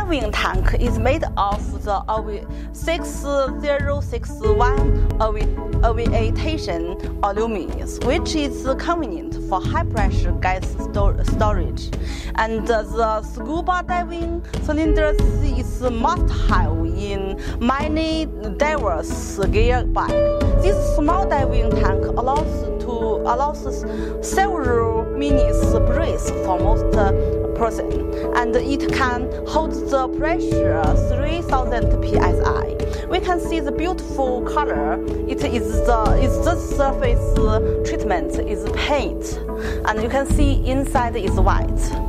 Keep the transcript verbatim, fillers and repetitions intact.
diving tank is made of the six zero six one aviation aluminum, which is convenient for high-pressure gas sto storage. And the scuba diving cylinder is must-have in many divers' gear bag. This small diving tank allows to allows several minutes breath for most person, and it can hold the pressure three thousand P S I. We can see the beautiful color. It is the is the surface treatment is paint, and you can see inside is white.